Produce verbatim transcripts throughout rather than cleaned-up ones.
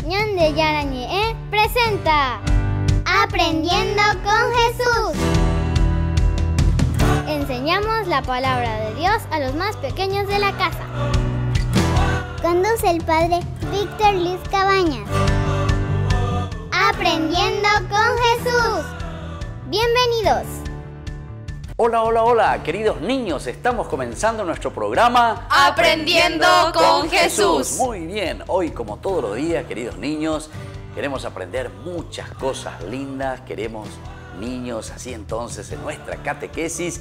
Ñande Yarañe presenta Aprendiendo con Jesús. Enseñamos la palabra de Dios a los más pequeños de la casa. Conduce el padre Víctor Luis Cabañas. Aprendiendo con Jesús. Bienvenidos. Hola, hola, hola, queridos niños, estamos comenzando nuestro programa Aprendiendo con Jesús. Muy bien, hoy como todos los días, queridos niños, queremos aprender muchas cosas lindas, queremos, niños, así entonces en nuestra catequesis,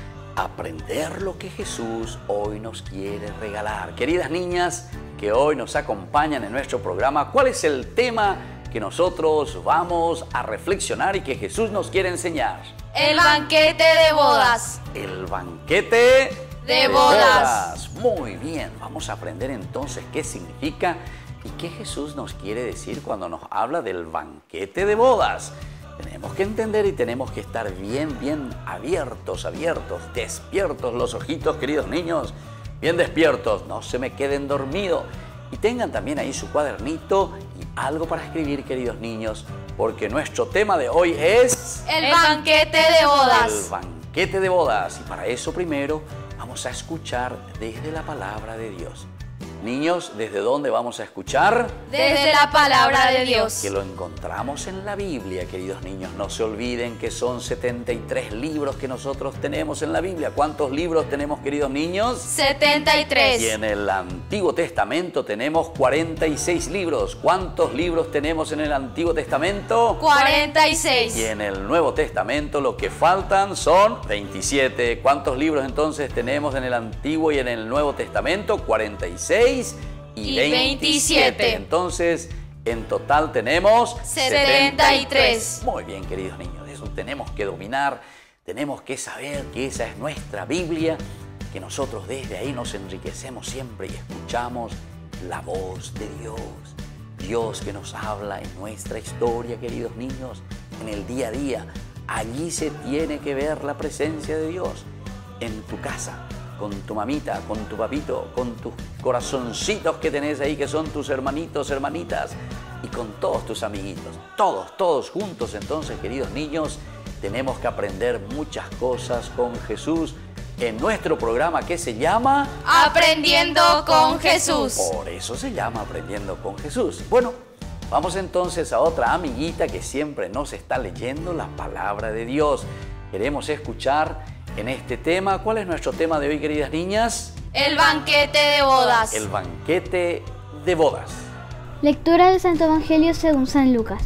aprender lo que Jesús hoy nos quiere regalar. Queridas niñas que hoy nos acompañan en nuestro programa, ¿cuál es el tema que nosotros vamos a reflexionar y que Jesús nos quiere enseñar? El banquete de bodas. El banquete de, de bodas. bodas. Muy bien, vamos a aprender entonces qué significa y qué Jesús nos quiere decir cuando nos habla del banquete de bodas. Tenemos que entender y tenemos que estar bien, bien abiertos, abiertos, despiertos los ojitos, queridos niños, bien despiertos, no se me queden dormidos. Y tengan también ahí su cuadernito y algo para escribir, queridos niños, porque nuestro tema de hoy es... El banquete de bodas. El banquete de bodas. Y para eso primero vamos a escuchar desde la palabra de Dios. Niños, ¿desde dónde vamos a escuchar? Desde la palabra de Dios. Que lo encontramos en la Biblia, queridos niños. No se olviden que son setenta y tres libros que nosotros tenemos en la Biblia. ¿Cuántos libros tenemos, queridos niños? setenta y tres. Y en el Antiguo Testamento tenemos cuarenta y seis libros. ¿Cuántos libros tenemos en el Antiguo Testamento? cuarenta y seis. Y en el Nuevo Testamento lo que faltan son veintisiete. ¿Cuántos libros entonces tenemos en el Antiguo y en el Nuevo Testamento? cuarenta y seis. Y, y veintisiete. Entonces, en total tenemos setenta y tres. Muy bien, queridos niños, eso tenemos que dominar, tenemos que saber que esa es nuestra Biblia, que nosotros desde ahí nos enriquecemos siempre y escuchamos la voz de Dios. Dios que nos habla en nuestra historia, queridos niños, en el día a día. Allí se tiene que ver la presencia de Dios, en tu casa, con tu mamita, con tu papito, con tus corazoncitos que tenés ahí, que son tus hermanitos, hermanitas, y con todos tus amiguitos. Todos, todos juntos, entonces, queridos niños, tenemos que aprender muchas cosas con Jesús en nuestro programa que se llama... Aprendiendo con Jesús. Por eso se llama Aprendiendo con Jesús. Bueno, vamos entonces a otra amiguita que siempre nos está leyendo la palabra de Dios. Queremos escuchar... En este tema, ¿cuál es nuestro tema de hoy, queridas niñas? El banquete de bodas. El banquete de bodas. Lectura del Santo Evangelio según San Lucas.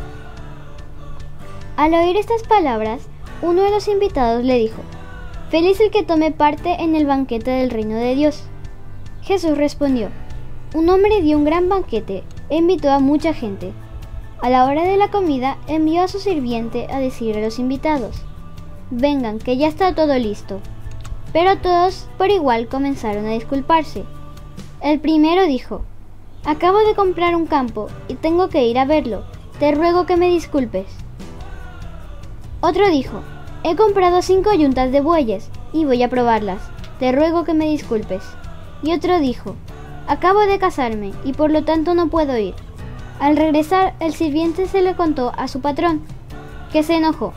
Al oír estas palabras, uno de los invitados le dijo: «Feliz el que tome parte en el banquete del reino de Dios». Jesús respondió: «Un hombre dio un gran banquete e invitó a mucha gente. A la hora de la comida envió a su sirviente a decir a los invitados: vengan, que ya está todo listo». Pero todos por igual comenzaron a disculparse. El primero dijo: «Acabo de comprar un campo y tengo que ir a verlo. Te ruego que me disculpes». Otro dijo: «He comprado cinco yuntas de bueyes y voy a probarlas. Te ruego que me disculpes». Y otro dijo: «Acabo de casarme y por lo tanto no puedo ir». Al regresar, el sirviente se le contó a su patrón, que se enojó.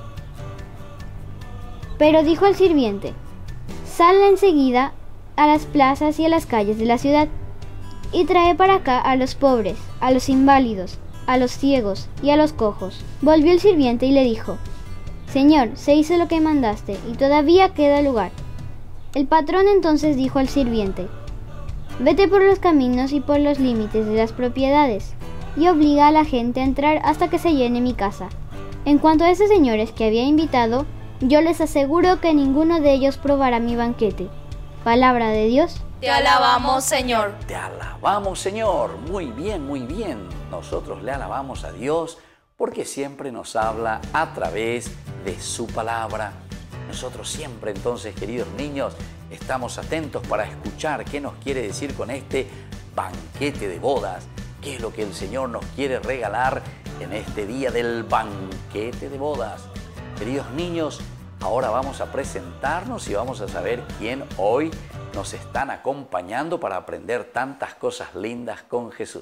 Pero dijo al sirviente: «Sal enseguida a las plazas y a las calles de la ciudad, y trae para acá a los pobres, a los inválidos, a los ciegos y a los cojos». Volvió el sirviente y le dijo: «Señor, se hizo lo que mandaste, y todavía queda lugar». El patrón entonces dijo al sirviente: «Vete por los caminos y por los límites de las propiedades, y obliga a la gente a entrar hasta que se llene mi casa. En cuanto a esos señores que había invitado, yo les aseguro que ninguno de ellos probará mi banquete». Palabra de Dios. Te alabamos, Señor. Te alabamos, Señor. Muy bien, muy bien. Nosotros le alabamos a Dios porque siempre nos habla a través de su palabra. Nosotros siempre, entonces, queridos niños, estamos atentos para escuchar qué nos quiere decir con este banquete de bodas. ¿Qué es lo que el Señor nos quiere regalar en este día del banquete de bodas? Queridos niños, ahora vamos a presentarnos y vamos a saber quién hoy nos están acompañando para aprender tantas cosas lindas con Jesús.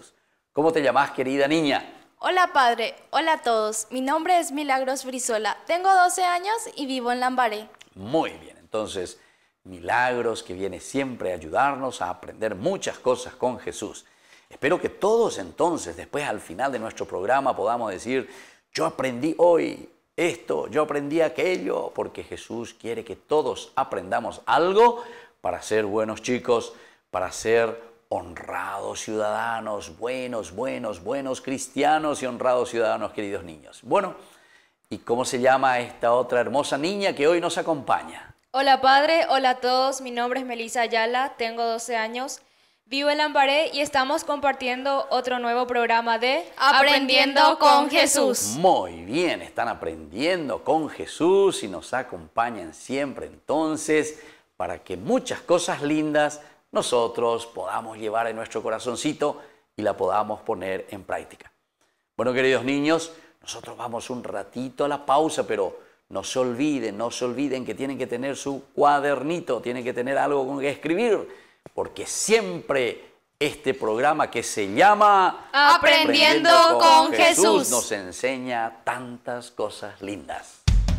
¿Cómo te llamás, querida niña? Hola padre, hola a todos. Mi nombre es Milagros Brizuela. Tengo doce años y vivo en Lambaré. Muy bien, entonces Milagros, que viene siempre a ayudarnos a aprender muchas cosas con Jesús. Espero que todos entonces, después al final de nuestro programa, podamos decir, yo aprendí hoy esto, yo aprendí aquello, porque Jesús quiere que todos aprendamos algo para ser buenos chicos, para ser honrados ciudadanos, buenos, buenos, buenos cristianos y honrados ciudadanos, queridos niños. Bueno, ¿y cómo se llama esta otra hermosa niña que hoy nos acompaña? Hola padre, hola a todos, mi nombre es Melissa Ayala, tengo doce años, vivo en Lambaré y estamos compartiendo otro nuevo programa de Aprendiendo con Jesús. Muy bien, están aprendiendo con Jesús y nos acompañan siempre entonces para que muchas cosas lindas nosotros podamos llevar en nuestro corazoncito y la podamos poner en práctica. Bueno, queridos niños, nosotros vamos un ratito a la pausa, pero no se olviden, no se olviden que tienen que tener su cuadernito, tienen que tener algo con que escribir, porque siempre este programa que se llama Aprendiendo con Jesús nos enseña tantas cosas lindas.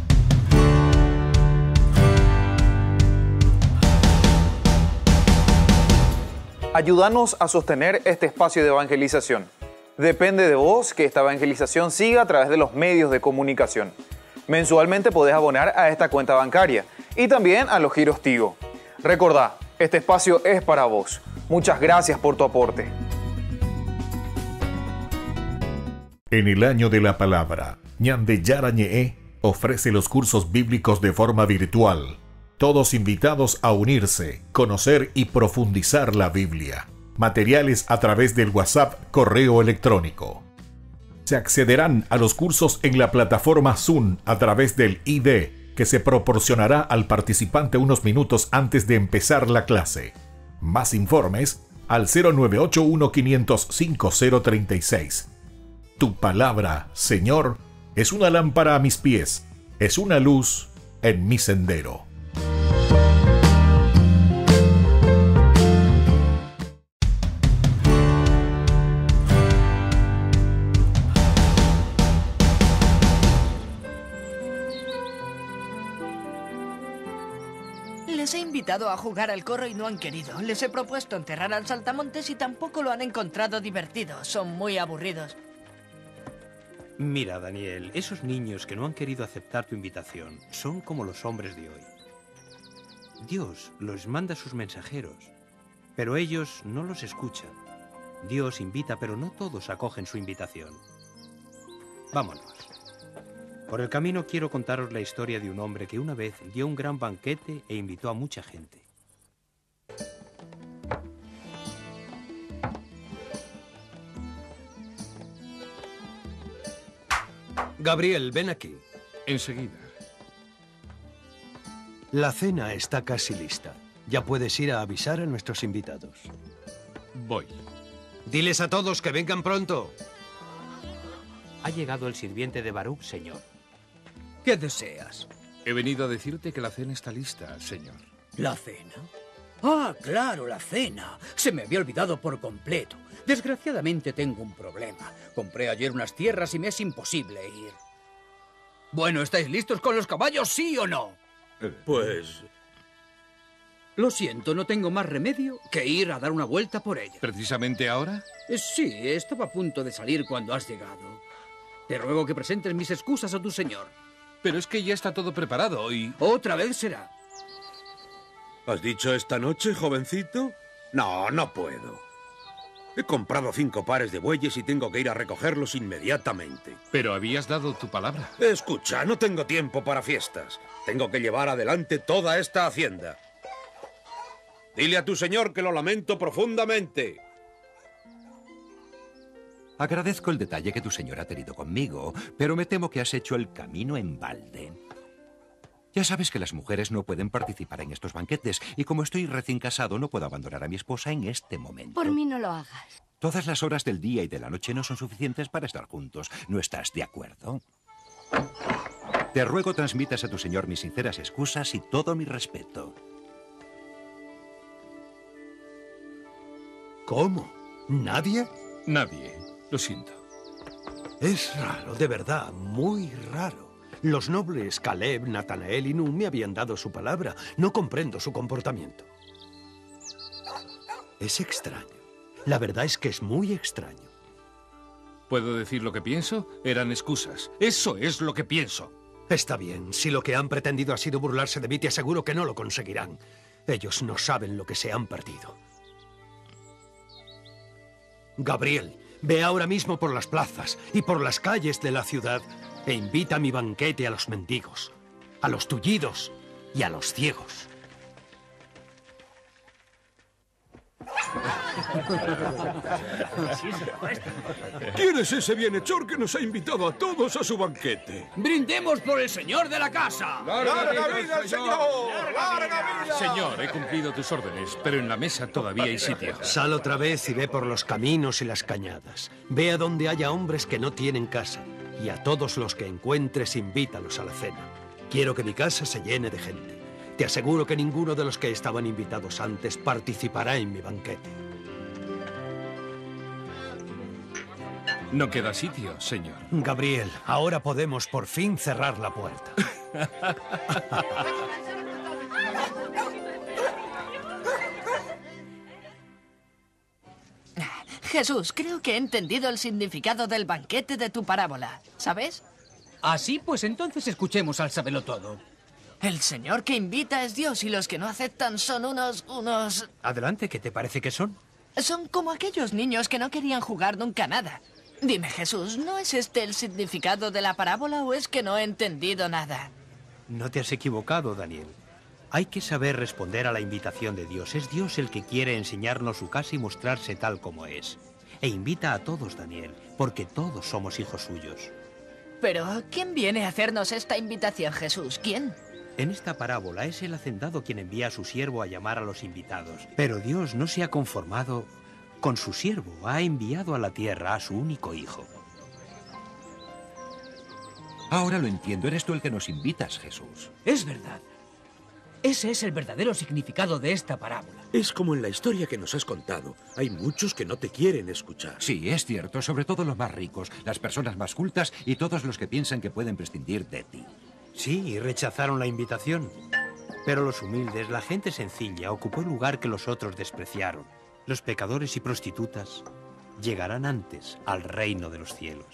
Ayúdanos a sostener este espacio de evangelización. Depende de vos que esta evangelización siga a través de los medios de comunicación. Mensualmente podés abonar a esta cuenta bancaria y también a los giros Tigo. Recordá, este espacio es para vos. Muchas gracias por tu aporte. En el año de la palabra, Ñande Yarañe ofrece los cursos bíblicos de forma virtual. Todos invitados a unirse, conocer y profundizar la Biblia. Materiales a través del WhatsApp, correo electrónico. Se accederán a los cursos en la plataforma Zoom a través del I D, que se proporcionará al participante unos minutos antes de empezar la clase. Más informes al cero nueve ocho uno cinco cero cinco cero tres seis. Tu palabra, Señor, es una lámpara a mis pies, es una luz en mi sendero. Les he invitado a jugar al corro y no han querido. Les he propuesto enterrar al saltamontes y tampoco lo han encontrado divertido. Son muy aburridos. Mira, Daniel, esos niños que no han querido aceptar tu invitación son como los hombres de hoy. Dios los manda a sus mensajeros, pero ellos no los escuchan. Dios invita, pero no todos acogen su invitación. Vámonos. Por el camino quiero contaros la historia de un hombre que una vez dio un gran banquete e invitó a mucha gente. Gabriel, ven aquí. Enseguida. La cena está casi lista. Ya puedes ir a avisar a nuestros invitados. Voy. Diles a todos que vengan pronto. Ha llegado el sirviente de Baruch, señor. ¿Qué deseas? He venido a decirte que la cena está lista, señor. ¿La cena? Ah, claro, la cena. Se me había olvidado por completo. Desgraciadamente tengo un problema. Compré ayer unas tierras y me es imposible ir. Bueno, ¿estáis listos con los caballos, sí o no? Pues... Lo siento, no tengo más remedio que ir a dar una vuelta por ella. ¿Precisamente ahora? Eh, sí, estaba a punto de salir cuando has llegado. Te ruego que presentes mis excusas a tu señor. Pero es que ya está todo preparado y... Otra vez será. ¿Has dicho esta noche, jovencito? No, no puedo. He comprado cinco pares de bueyes y tengo que ir a recogerlos inmediatamente. Pero habías dado tu palabra. Escucha, no tengo tiempo para fiestas. Tengo que llevar adelante toda esta hacienda. Dile a tu señor que lo lamento profundamente. Agradezco el detalle que tu señor ha tenido conmigo, pero me temo que has hecho el camino en balde. Ya sabes que las mujeres no pueden participar en estos banquetes, y como estoy recién casado, no puedo abandonar a mi esposa en este momento. Por mí no lo hagas. Todas las horas del día y de la noche no son suficientes para estar juntos. ¿No estás de acuerdo? Te ruego transmitas a tu señor mis sinceras excusas y todo mi respeto. ¿Cómo? ¿Nadie? Nadie. Lo siento. Es raro, de verdad, muy raro. Los nobles Caleb, Natanael y Nun me habían dado su palabra. No comprendo su comportamiento. Es extraño. La verdad es que es muy extraño. ¿Puedo decir lo que pienso? Eran excusas. Eso es lo que pienso. Está bien. Si lo que han pretendido ha sido burlarse de mí, te aseguro que no lo conseguirán. Ellos no saben lo que se han perdido. Gabriel, ve ahora mismo por las plazas y por las calles de la ciudad e invita a mi banquete a los mendigos, a los tullidos y a los ciegos. ¿Quién es ese bienhechor que nos ha invitado a todos a su banquete? ¡Brindemos por el señor de la casa! ¡Larga vida al señor! ¡Larga vida! Señor, he cumplido tus órdenes, pero en la mesa todavía hay sitio. Sal otra vez y ve por los caminos y las cañadas. Ve a donde haya hombres que no tienen casa. Y a todos los que encuentres, invítalos a la cena. Quiero que mi casa se llene de gente. Te aseguro que ninguno de los que estaban invitados antes participará en mi banquete. No queda sitio, señor. Gabriel, ahora podemos por fin cerrar la puerta. Jesús, creo que he entendido el significado del banquete de tu parábola, ¿sabes? Así, pues entonces escuchemos al sabelotodo. El señor que invita es Dios y los que no aceptan son unos... unos... Adelante, ¿qué te parece que son? Son como aquellos niños que no querían jugar nunca nada. Dime, Jesús, ¿no es este el significado de la parábola o es que no he entendido nada? No te has equivocado, Daniel. Hay que saber responder a la invitación de Dios. Es Dios el que quiere enseñarnos su casa y mostrarse tal como es. E invita a todos, Daniel, porque todos somos hijos suyos. Pero, ¿quién viene a hacernos esta invitación, Jesús? ¿Quién? En esta parábola es el hacendado quien envía a su siervo a llamar a los invitados. Pero Dios no se ha conformado con su siervo. Ha enviado a la tierra a su único hijo. Ahora lo entiendo. Eres tú el que nos invitas, Jesús. Es verdad. Ese es el verdadero significado de esta parábola. Es como en la historia que nos has contado. Hay muchos que no te quieren escuchar. Sí, es cierto. Sobre todo los más ricos, las personas más cultas y todos los que piensan que pueden prescindir de ti. Sí, y rechazaron la invitación. Pero los humildes, la gente sencilla, ocupó el lugar que los otros despreciaron. Los pecadores y prostitutas llegarán antes al reino de los cielos.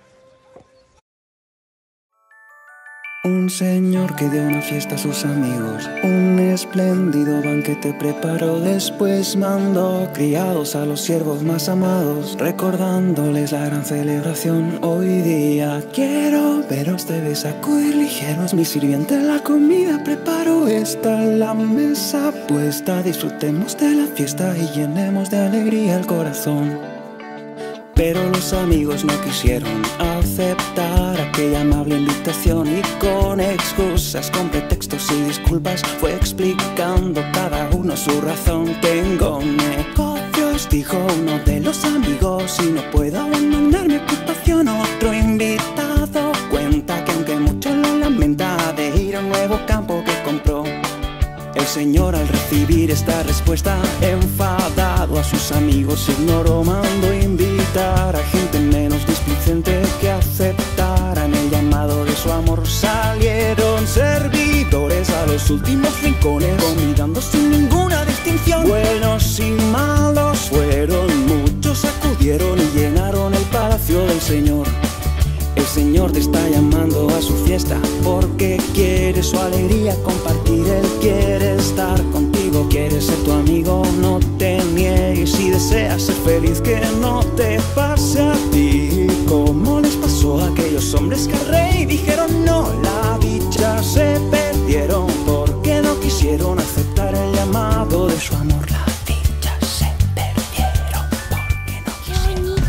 Un señor que dio una fiesta a sus amigos, un espléndido banquete preparó. Después mandó criados a los siervos más amados, recordándoles la gran celebración. Hoy día quiero veros, debes sacudir ligeros. Mi sirviente la comida preparó, está la mesa puesta. Disfrutemos de la fiesta y llenemos de alegría el corazón. Pero los amigos no quisieron aceptar aquella amable invitación y con excusas, con pretextos y disculpas fue explicando cada uno su razón. Tengo negocios, dijo uno de los amigos, y no puedo abandonar mi ocupación. Otro invitado cuenta que aunque mucho lo lamenta, de ir a un nuevo campo que compró. El señor al recibir esta respuesta, enfadado a sus amigos ignoró. Mandó invitar a gente menos displicente que aceptaran el llamado de su amor. Salieron servidores a los últimos rincones, convidando sin ninguna distinción. Buenos y malos fueron, muchos acudieron y llenaron el palacio del Señor. El Señor te está llamando a su fiesta porque quiere su alegría compartir. Él quiere estar contigo, quiere ser tu amigo. No te niegues si deseas ser feliz, que no te pase a ti como les pasó a aquellos hombres que al rey dijeron no. La dicha se perdieron porque no quisieron aceptar el llamado de su amor. La dicha se perdieron porque no quisieron.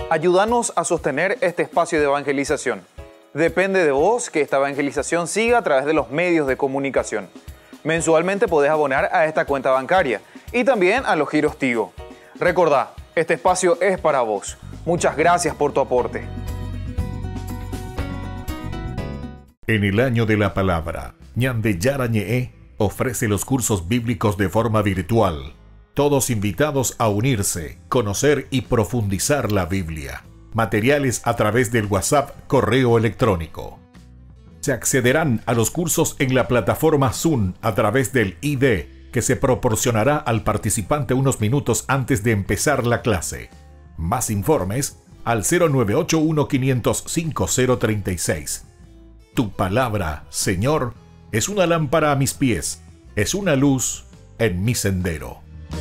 Ayúdanos a sostener este espacio de evangelización. Depende de vos que esta evangelización siga a través de los medios de comunicación. Mensualmente podés abonar a esta cuenta bancaria y también a los giros Tigo. Recordá, este espacio es para vos. Muchas gracias por tu aporte. En el año de la palabra, Ñande Yarañe ofrece los cursos bíblicos de forma virtual. Todos invitados a unirse, conocer y profundizar la Biblia. Materiales a través del WhatsApp, correo electrónico. Se accederán a los cursos en la plataforma Zoom a través del I D, que se proporcionará al participante unos minutos antes de empezar la clase. Más informes al cero nueve ocho uno, cinco cero cinco, cero tres seis. Tu palabra, Señor, es una lámpara a mis pies, es una luz en mi sendero.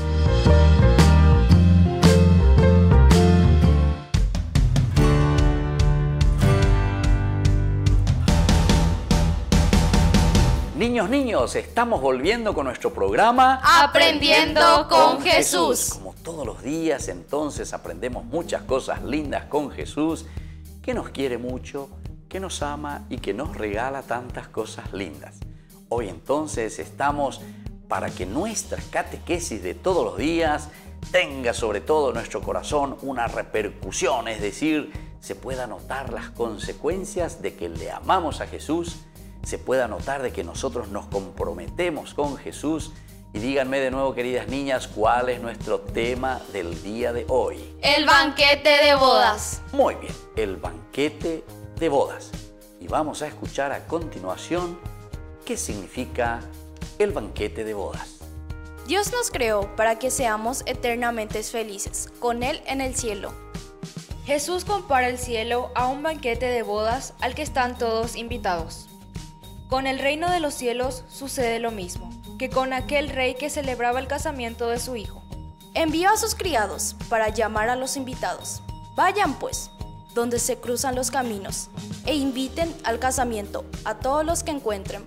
Niños, niños, estamos volviendo con nuestro programa Aprendiendo con Jesús. Como todos los días, entonces aprendemos muchas cosas lindas con Jesús, que nos quiere mucho, que nos ama y que nos regala tantas cosas lindas. Hoy entonces estamos para que nuestra catequesis de todos los días tenga sobre todo en nuestro corazón una repercusión, es decir, se pueda notar las consecuencias de que le amamos a Jesús, se pueda notar de que nosotros nos comprometemos con Jesús. Y díganme de nuevo, queridas niñas, ¿cuál es nuestro tema del día de hoy? El banquete de bodas. Muy bien, el banquete de bodas. Y vamos a escuchar a continuación qué significa el banquete de bodas. Dios nos creó para que seamos eternamente felices, con Él en el cielo. Jesús compara el cielo a un banquete de bodas al que están todos invitados. Con el reino de los cielos sucede lo mismo que con aquel rey que celebraba el casamiento de su hijo. Envió a sus criados para llamar a los invitados. Vayan pues, donde se cruzan los caminos, e inviten al casamiento a todos los que encuentren.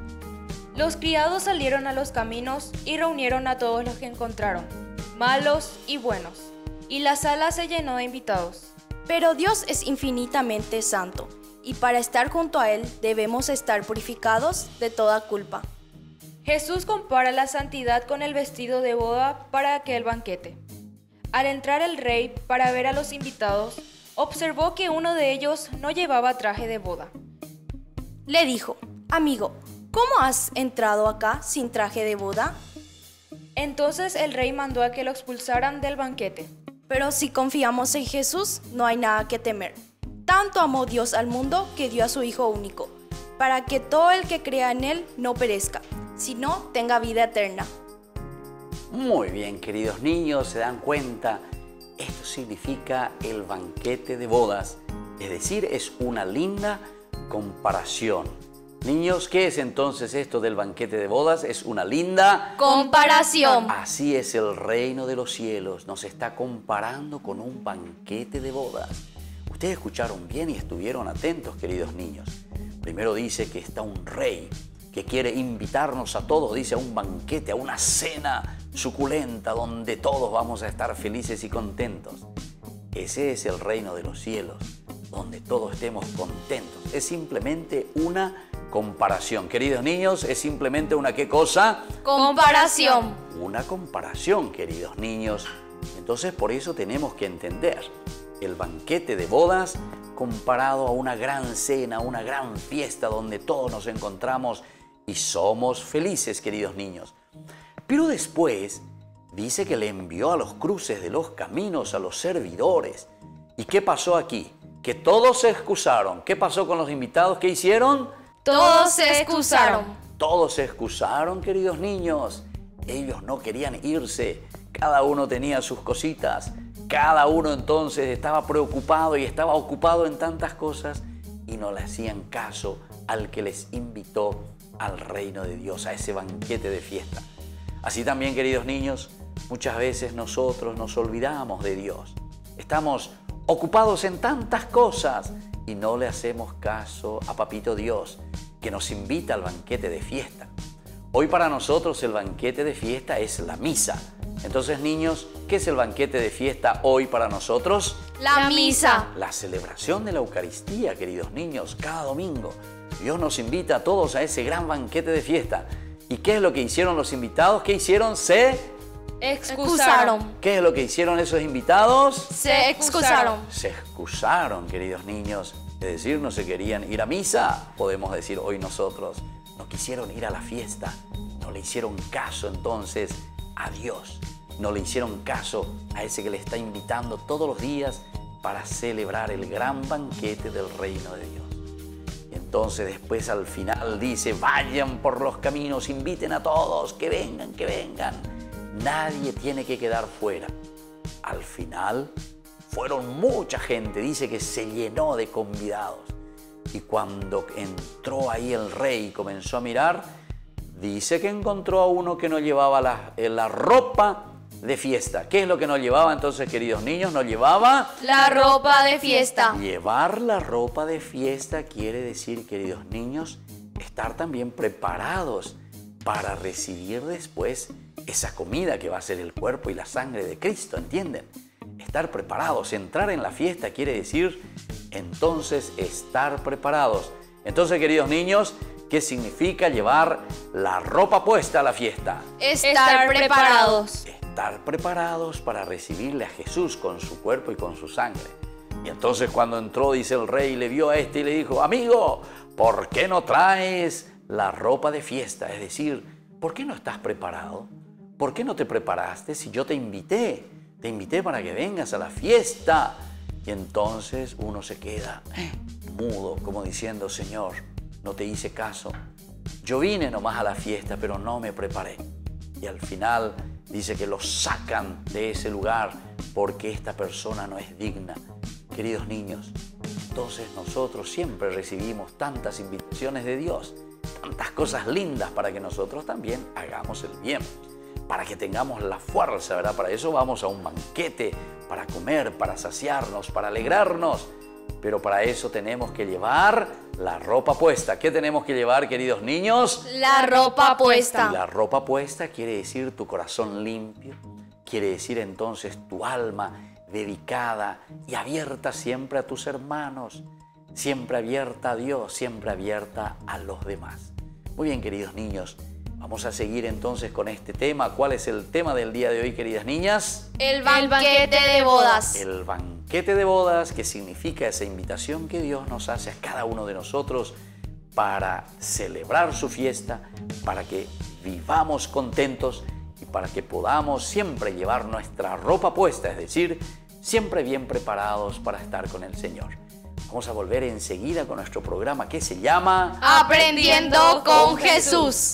Los criados salieron a los caminos y reunieron a todos los que encontraron, malos y buenos, y la sala se llenó de invitados. Pero Dios es infinitamente santo, y para estar junto a Él debemos estar purificados de toda culpa. Jesús compara la santidad con el vestido de boda para aquel banquete. Al entrar el rey para ver a los invitados, observó que uno de ellos no llevaba traje de boda. Le dijo: amigo, ¿cómo has entrado acá sin traje de boda? Entonces el rey mandó a que lo expulsaran del banquete. Pero si confiamos en Jesús, no hay nada que temer. Tanto amó Dios al mundo que dio a su Hijo único, para que todo el que crea en Él no perezca, sino tenga vida eterna. Muy bien, queridos niños, ¿se dan cuenta? Esto significa el banquete de bodas, es decir, es una linda comparación. Niños, ¿qué es entonces esto del banquete de bodas? Es una linda comparación. Así es el reino de los cielos, nos está comparando con un banquete de bodas. Ustedes escucharon bien y estuvieron atentos, queridos niños. Primero dice que está un rey que quiere invitarnos a todos, dice, a un banquete, a una cena suculenta donde todos vamos a estar felices y contentos. Ese es el reino de los cielos, donde todos estemos contentos. Es simplemente una comparación. Queridos niños, es simplemente una ¿qué cosa? Comparación. Una comparación, queridos niños. Entonces, por eso tenemos que entender el banquete de bodas comparado a una gran cena, una gran fiesta donde todos nos encontramos y somos felices, queridos niños. Pero después dice que le envió a los cruces de los caminos a los servidores. ¿Y qué pasó aquí? Que todos se excusaron. ¿Qué pasó con los invitados? ¿Qué hicieron? Todos se excusaron. Todos se excusaron, queridos niños. Ellos no querían irse. Cada uno tenía sus cositas. Cada uno entonces estaba preocupado y estaba ocupado en tantas cosas y no le hacían caso al que les invitó al reino de Dios, a ese banquete de fiesta. Así también, queridos niños, muchas veces nosotros nos olvidamos de Dios. Estamos ocupados en tantas cosas y no le hacemos caso a Papito Dios, que nos invita al banquete de fiesta. Hoy para nosotros el banquete de fiesta es la misa. Entonces, niños, ¿qué es el banquete de fiesta hoy para nosotros? La misa. La celebración de la Eucaristía, queridos niños, cada domingo. Dios nos invita a todos a ese gran banquete de fiesta. ¿Y qué es lo que hicieron los invitados? ¿Qué hicieron? Se excusaron. ¿Qué es lo que hicieron esos invitados? Se excusaron. Se excusaron, queridos niños. Es decir, no se querían ir a misa, podemos decir hoy nosotros. No quisieron ir a la fiesta. No le hicieron caso entonces a Dios. No le hicieron caso a ese que le está invitando todos los días para celebrar el gran banquete del reino de Dios. Y entonces después al final dice, vayan por los caminos, inviten a todos, que vengan, que vengan. Nadie tiene que quedar fuera. Al final fueron mucha gente, dice que se llenó de convidados. Y cuando entró ahí el rey y comenzó a mirar, dice que encontró a uno que no llevaba la, la ropa de fiesta. ¿Qué es lo que no llevaba entonces, queridos niños? No llevaba la ropa de fiesta. Llevar la ropa de fiesta quiere decir, queridos niños, estar también preparados para recibir después esa comida que va a ser el cuerpo y la sangre de Cristo, ¿entienden? Estar preparados, entrar en la fiesta quiere decir entonces estar preparados. Entonces, queridos niños, ¿qué significa llevar la ropa puesta a la fiesta? Estar preparados. Estar preparados para recibirle a Jesús con su cuerpo y con su sangre. Y entonces cuando entró, dice el rey, le vio a este y le dijo, amigo, ¿por qué no traes la ropa de fiesta? Es decir, ¿por qué no estás preparado? ¿Por qué no te preparaste si yo te invité? Te invité para que vengas a la fiesta. Y entonces uno se queda eh, mudo, como diciendo, Señor, no te hice caso. Yo vine nomás a la fiesta, pero no me preparé. Y al final dice que lo sacan de ese lugar porque esta persona no es digna. Queridos niños, entonces nosotros siempre recibimos tantas invitaciones de Dios, tantas cosas lindas para que nosotros también hagamos el bien, para que tengamos la fuerza, ¿verdad? Para eso vamos a un banquete, para comer, para saciarnos, para alegrarnos. Pero para eso tenemos que llevar la ropa puesta. ¿Qué tenemos que llevar, queridos niños? La ropa puesta. Y la ropa puesta quiere decir tu corazón limpio, quiere decir entonces tu alma dedicada y abierta siempre a tus hermanos, siempre abierta a Dios, siempre abierta a los demás. Muy bien, queridos niños, vamos a seguir entonces con este tema. ¿Cuál es el tema del día de hoy, queridas niñas? El banquete de bodas. El banquete de bodas, que significa esa invitación que Dios nos hace a cada uno de nosotros para celebrar su fiesta, para que vivamos contentos y para que podamos siempre llevar nuestra ropa puesta, es decir, siempre bien preparados para estar con el Señor. Vamos a volver enseguida con nuestro programa que se llama Aprendiendo con Jesús.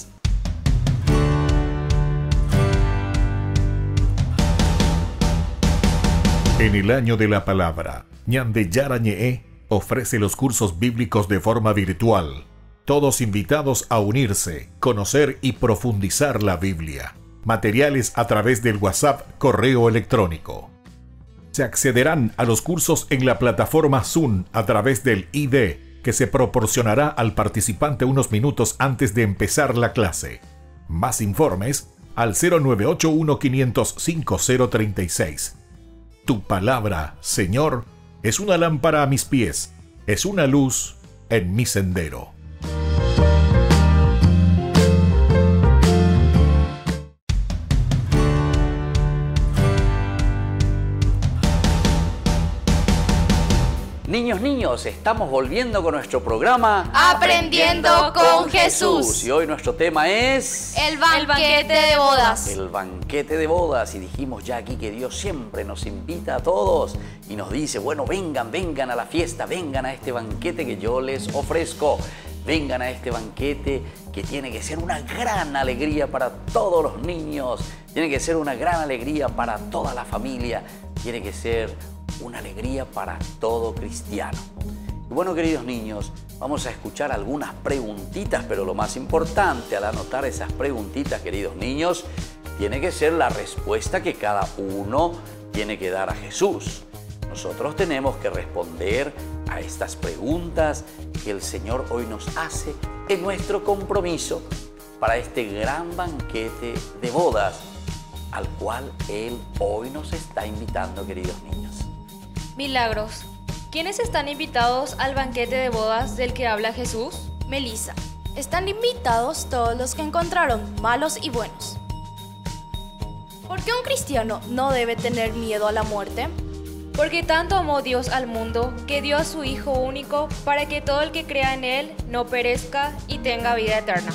En el año de la palabra, Ñande Yarañe ofrece los cursos bíblicos de forma virtual. Todos invitados a unirse, conocer y profundizar la Biblia. Materiales a través del WhatsApp, correo electrónico. Se accederán a los cursos en la plataforma Zoom a través del I D, que se proporcionará al participante unos minutos antes de empezar la clase. Más informes al cero nueve ocho uno, cinco cero cinco, cero tres seis. Tu palabra, Señor, es una lámpara a mis pies, es una luz en mi sendero. Niños, niños, estamos volviendo con nuestro programa Aprendiendo con Jesús. Y hoy nuestro tema es El banquete de bodas. El banquete de bodas. Y dijimos ya aquí que Dios siempre nos invita a todos y nos dice, bueno, vengan, vengan a la fiesta, vengan a este banquete que yo les ofrezco. Vengan a este banquete que tiene que ser una gran alegría para todos los niños. Tiene que ser una gran alegría para toda la familia. Tiene que ser una alegría para todo cristiano. Y bueno, queridos niños, vamos a escuchar algunas preguntitas, pero lo más importante al anotar esas preguntitas, queridos niños, tiene que ser la respuesta que cada uno tiene que dar a Jesús. Nosotros tenemos que responder a estas preguntas que el Señor hoy nos hace en nuestro compromiso para este gran banquete de bodas. al cual Él hoy nos está invitando, queridos niños. Milagros. ¿Quiénes están invitados al banquete de bodas del que habla Jesús? Melissa, están invitados todos los que encontraron malos y buenos. ¿Por qué un cristiano no debe tener miedo a la muerte? Porque tanto amó Dios al mundo que dio a su Hijo único para que todo el que crea en Él no perezca y tenga vida eterna.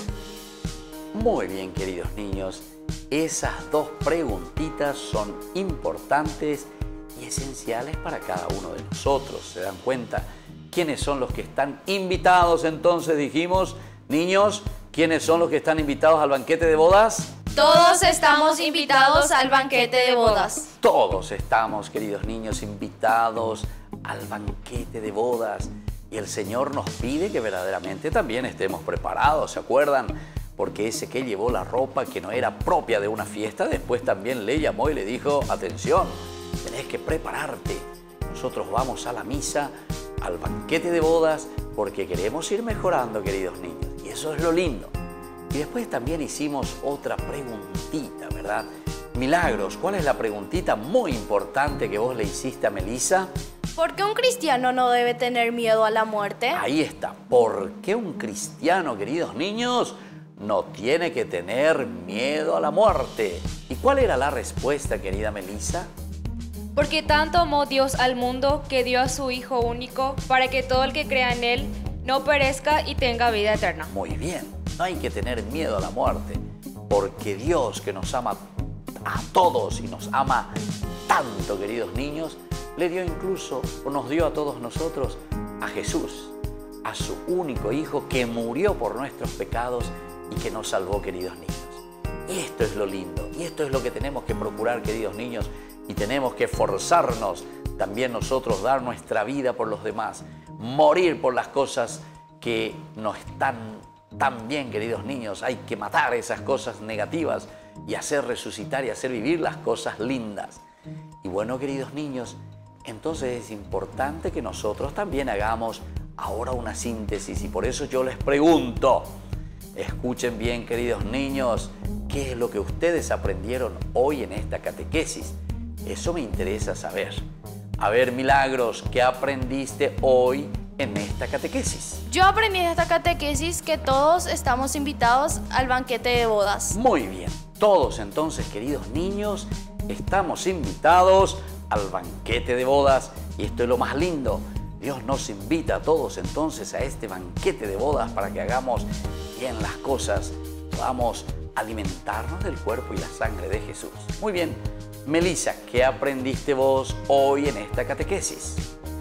Muy bien, queridos niños, esas dos preguntitas son importantes y esenciales para cada uno de nosotros. ¿Se dan cuenta? ¿Quiénes son los que están invitados? Entonces dijimos, niños, ¿quiénes son los que están invitados al banquete de bodas? Todos estamos invitados al banquete de bodas. Todos estamos, queridos niños, invitados al banquete de bodas. Y el Señor nos pide que verdaderamente también estemos preparados, ¿se acuerdan? Porque ese que llevó la ropa que no era propia de una fiesta, después también le llamó y le dijo, atención, tenés que prepararte. Nosotros vamos a la misa, al banquete de bodas, porque queremos ir mejorando, queridos niños. Y eso es lo lindo. Y después también hicimos otra preguntita, ¿verdad? Milagros, ¿cuál es la preguntita muy importante que vos le hiciste a Melissa? ¿Por qué un cristiano no debe tener miedo a la muerte? Ahí está. ¿Por qué un cristiano, queridos niños, no tiene que tener miedo a la muerte? ¿Y cuál era la respuesta, querida Melissa? Porque tanto amó Dios al mundo que dio a su Hijo único para que todo el que crea en Él no perezca y tenga vida eterna. Muy bien, no hay que tener miedo a la muerte, porque Dios, que nos ama a todos y nos ama tanto, queridos niños, le dio incluso, o nos dio a todos nosotros, a Jesús, a su único Hijo que murió por nuestros pecados y que nos salvó, queridos niños. Y esto es lo lindo, y esto es lo que tenemos que procurar, queridos niños, y tenemos que esforzarnos también nosotros, dar nuestra vida por los demás, morir por las cosas que no están tan bien, queridos niños. Hay que matar esas cosas negativas y hacer resucitar y hacer vivir las cosas lindas. Y bueno, queridos niños, entonces es importante que nosotros también hagamos ahora una síntesis, y por eso yo les pregunto, escuchen bien, queridos niños, ¿qué es lo que ustedes aprendieron hoy en esta catequesis? Eso me interesa saber. A ver, Milagros, ¿qué aprendiste hoy en esta catequesis? Yo aprendí en esta catequesis que todos estamos invitados al banquete de bodas. Muy bien, todos entonces, queridos niños, estamos invitados al banquete de bodas, y esto es lo más lindo. Dios nos invita a todos entonces a este banquete de bodas para que hagamos bien las cosas, podamos alimentarnos del cuerpo y la sangre de Jesús. Muy bien. Melissa, ¿qué aprendiste vos hoy en esta catequesis?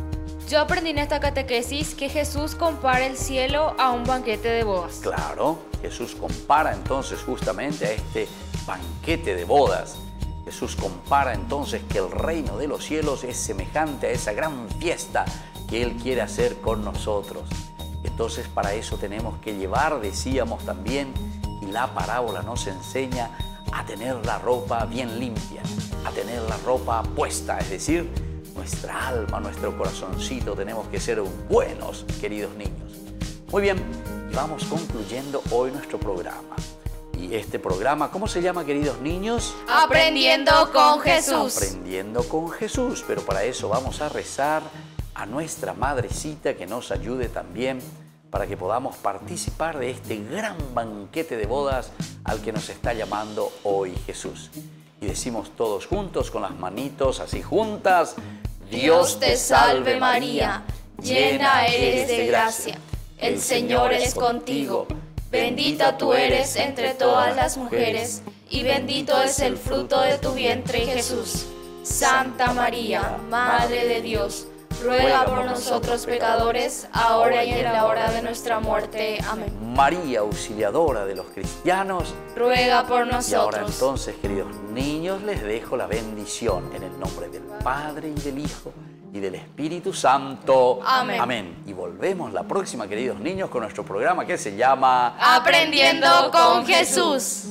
Yo aprendí en esta catequesis que Jesús compara el cielo a un banquete de bodas. Claro, Jesús compara entonces justamente a este banquete de bodas. Jesús compara entonces que el reino de los cielos es semejante a esa gran fiesta que Él quiere hacer con nosotros. Entonces para eso tenemos que llevar, decíamos también, y la parábola nos enseña a tener la ropa bien limpia, a tener la ropa puesta, es decir, nuestra alma, nuestro corazoncito, tenemos que ser buenos, queridos niños. Muy bien, vamos concluyendo hoy nuestro programa. Y este programa, ¿cómo se llama, queridos niños? Aprendiendo con Jesús. Aprendiendo con Jesús, pero para eso vamos a rezar a nuestra Madrecita que nos ayude también para que podamos participar de este gran banquete de bodas al que nos está llamando hoy Jesús. Y decimos todos juntos con las manitos así juntas: Dios te salve María, llena eres de gracia, el Señor es contigo, bendita tú eres entre todas las mujeres, y bendito es el fruto de tu vientre Jesús. Santa María, Madre de Dios, ruega por nosotros pecadores, ahora y en la hora de nuestra muerte. Amén. María, auxiliadora de los cristianos, ruega por nosotros. Y ahora entonces, queridos niños, les dejo la bendición en el nombre del Padre y del Hijo y del Espíritu Santo. Amén. Amén. Y volvemos la próxima, queridos niños, con nuestro programa que se llama Aprendiendo con Jesús.